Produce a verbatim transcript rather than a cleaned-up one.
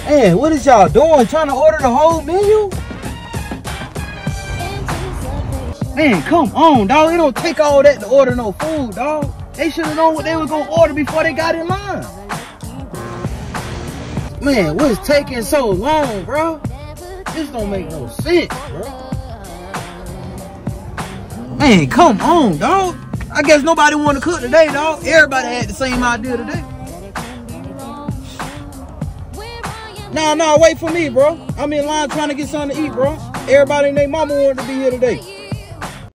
Man, what is y'all doing? Trying to order the whole menu? Man, come on, dog. It don't take all that to order no food, dog. They should have known what they were gonna order before they got in line. Man, what's taking so long, bro? This don't make no sense, bro. Man, come on, dog. I guess nobody want to cook today, dog. Everybody had the same idea today. Nah, nah, wait for me, bro. I'm in line trying to get something to eat, bro. Everybody and their mama wanted to be here today.